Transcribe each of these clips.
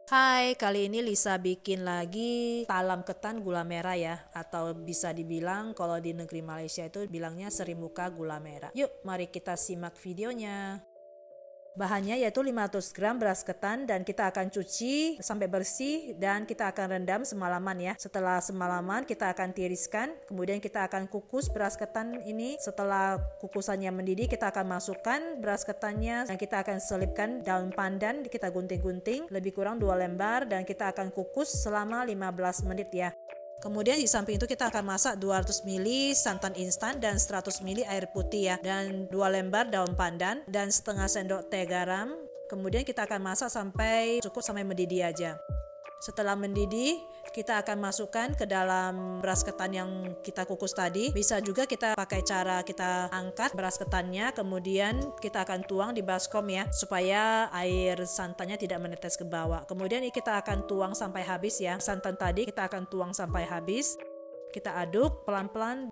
Hai, kali ini Lisa bikin lagi talam ketan gula merah ya. Atau bisa dibilang kalau di negeri Malaysia itu bilangnya serimuka gula merah. Yuk, mari kita simak videonya. Bahannya yaitu 500 gram beras ketan dan kita akan cuci sampai bersih dan kita akan rendam semalaman ya. Setelah semalaman kita akan tiriskan, kemudian kita akan kukus beras ketan ini. Setelah kukusannya mendidih kita akan masukkan beras ketannya dan kita akan selipkan daun pandan, kita gunting-gunting lebih kurang 2 lembar dan kita akan kukus selama 15 menit ya. Kemudian di samping itu kita akan masak 200 ml santan instan dan 100 ml air putih ya. Dan 2 lembar daun pandan dan setengah sendok teh garam. Kemudian kita akan masak sampai cukup sampai mendidih aja. Setelah mendidih, kita akan masukkan ke dalam beras ketan yang kita kukus tadi. Bisa juga kita pakai cara kita angkat beras ketannya, kemudian kita akan tuang di baskom ya, supaya air santannya tidak menetes ke bawah. Kemudian kita akan tuang sampai habis ya. Santan tadi kita akan tuang sampai habis. Kita aduk pelan-pelan.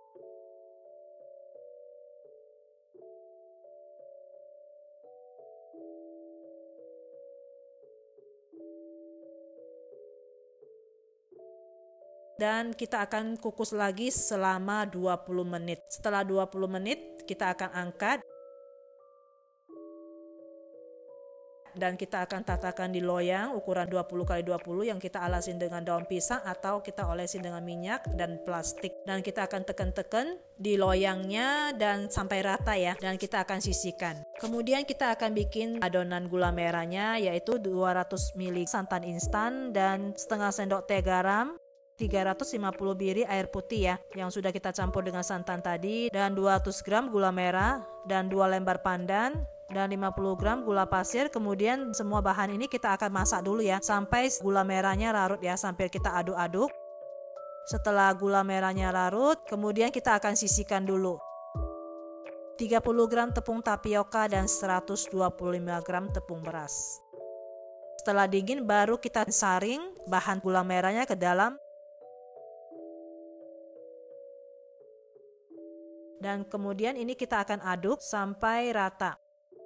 Dan kita akan kukus lagi selama 20 menit. Setelah 20 menit kita akan angkat dan kita akan tatakan di loyang ukuran 20x20 yang kita alasin dengan daun pisang atau kita olesin dengan minyak dan plastik. Dan kita akan tekan-tekan di loyangnya dan sampai rata ya, dan kita akan sisihkan. Kemudian kita akan bikin adonan gula merahnya, yaitu 200 ml santan instan dan setengah sendok teh garam, 350 biri air putih ya yang sudah kita campur dengan santan tadi, dan 200 gram gula merah dan 2 lembar pandan dan 50 gram gula pasir. Kemudian semua bahan ini kita akan masak dulu ya sampai gula merahnya larut ya, sampai kita aduk-aduk. Setelah gula merahnya larut, kemudian kita akan sisihkan dulu 30 gram tepung tapioka dan 125 gram tepung beras. Setelah dingin baru kita saring bahan gula merahnya ke dalam. Dan kemudian ini kita akan aduk sampai rata.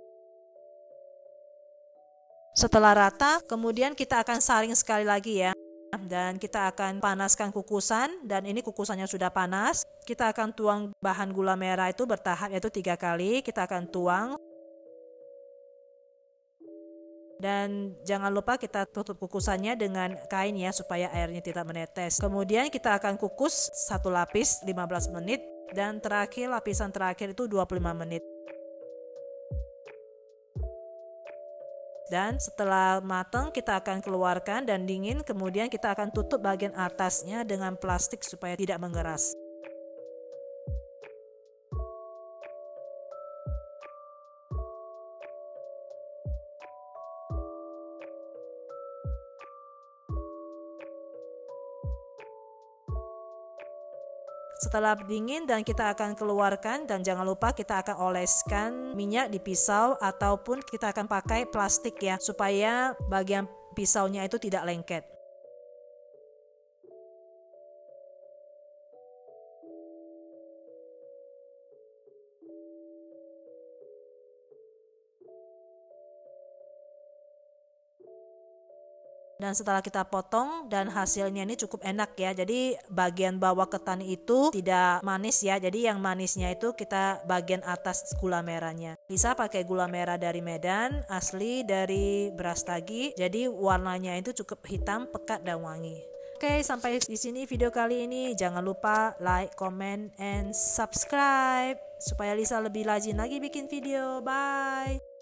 Setelah rata, kemudian kita akan saring sekali lagi ya. Dan kita akan panaskan kukusan, dan ini kukusannya sudah panas. Kita akan tuang bahan gula merah itu bertahap, yaitu 3 kali. Kita akan tuang. Dan jangan lupa kita tutup kukusannya dengan kain ya, supaya airnya tidak menetes. Kemudian kita akan kukus satu lapis 15 menit. Dan terakhir, lapisan terakhir itu 25 menit. Dan setelah matang kita akan keluarkan dan dingin, kemudian kita akan tutup bagian atasnya dengan plastik supaya tidak mengeras. Setelah dingin dan kita akan keluarkan, dan jangan lupa kita akan oleskan minyak di pisau ataupun kita akan pakai plastik ya, supaya bagian pisaunya itu tidak lengket. Dan setelah kita potong, dan hasilnya ini cukup enak ya. Jadi bagian bawah ketan itu tidak manis ya. Jadi yang manisnya itu kita bagian atas gula merahnya. Bisa pakai gula merah dari Medan, asli dari Brastagi. Jadi warnanya itu cukup hitam, pekat dan wangi. Oke, sampai di sini video kali ini. Jangan lupa like, comment, and subscribe supaya Lisa lebih rajin lagi bikin video. Bye.